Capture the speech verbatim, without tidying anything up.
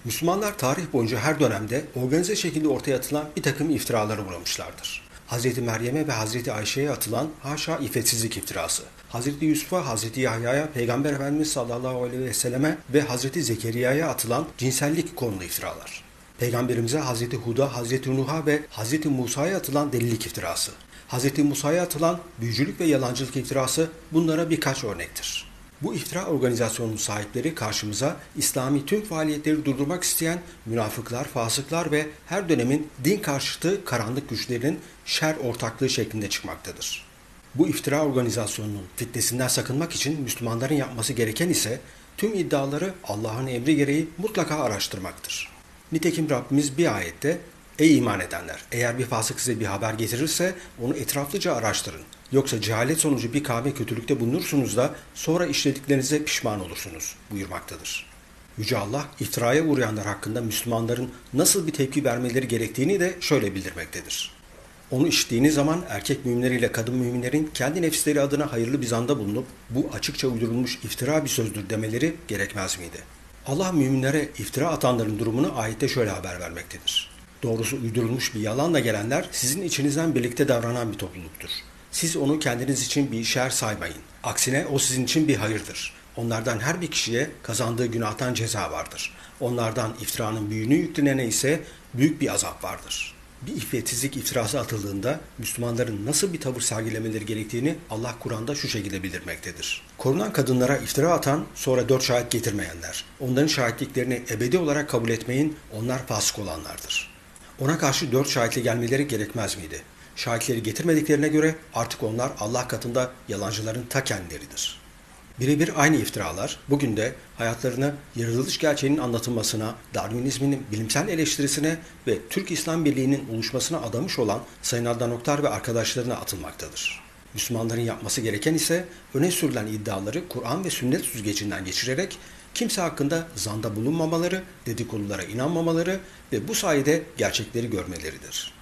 Müslümanlar tarih boyunca her dönemde organize şekilde ortaya atılan bir takım iftiralara uğramışlardır. Hazreti Meryem'e ve Hazreti Ayşe'ye atılan haşa iffetsizlik iftirası, Hazreti Yusuf'a, Hazreti Yahya'ya, Peygamber Efendimiz sallallahu aleyhi ve selleme ve Hazreti Zekeriya'ya atılan cinsellik konulu iftiralar, Peygamberimize Hazreti Hud'a, Hazreti Nuh'a ve Hazreti Musa'ya atılan delilik iftirası, Hazreti Musa'ya atılan büyücülük ve yalancılık iftirası bunlara birkaç örnektir. Bu iftira organizasyonunun sahipleri karşımıza İslami tüm faaliyetleri durdurmak isteyen münafıklar, fasıklar ve her dönemin din karşıtı karanlık güçlerin şer ortaklığı şeklinde çıkmaktadır. Bu iftira organizasyonunun fitnesinden sakınmak için Müslümanların yapması gereken ise tüm iddiaları Allah'ın emri gereği mutlaka araştırmaktır. Nitekim Rabbimiz bir ayette "Ey iman edenler! Eğer bir fasık size bir haber getirirse onu etraflıca araştırın. Yoksa cehalet sonucu bir kavme kötülükte bulunursunuz da sonra işlediklerinize pişman olursunuz" buyurmaktadır. Yüce Allah iftiraya uğrayanlar hakkında Müslümanların nasıl bir tepki vermeleri gerektiğini de şöyle bildirmektedir. Onu işittiğiniz zaman erkek müminleriyle kadın müminlerin kendi nefisleri adına hayırlı bir zanda bulunup bu açıkça uydurulmuş iftira bir sözdür demeleri gerekmez miydi? Allah müminlere iftira atanların durumunu ayette şöyle haber vermektedir. Doğrusu uydurulmuş bir yalanla gelenler sizin içinizden birlikte davranan bir topluluktur. Siz onu kendiniz için bir şer saymayın. Aksine o sizin için bir hayırdır. Onlardan her bir kişiye kazandığı günahtan ceza vardır. Onlardan iftiranın büyüğünü yüklenene ise büyük bir azap vardır. Bir iffetsizlik iftirası atıldığında Müslümanların nasıl bir tavır sergilemeleri gerektiğini Allah Kur'an'da şu şekilde bildirmektedir. Korunan kadınlara iftira atan, sonra dört şahit getirmeyenler. Onların şahitliklerini ebedi olarak kabul etmeyin, onlar fasık olanlardır. Ona karşı dört şahitle gelmeleri gerekmez miydi? Şahitleri getirmediklerine göre artık onlar Allah katında yalancıların ta kendileridir. Birebir aynı iftiralar bugün de hayatlarını yaratılış gerçeğinin anlatılmasına, Darwinizmin bilimsel eleştirisine ve Türk İslam Birliği'nin oluşmasına adamış olan Sayın Adnan Oktar ve arkadaşlarına atılmaktadır. Müslümanların yapması gereken ise öne sürülen iddiaları Kur'an ve sünnet süzgecinden geçirerek kimse hakkında zanda bulunmamaları, dedikodulara inanmamaları ve bu sayede gerçekleri görmeleridir.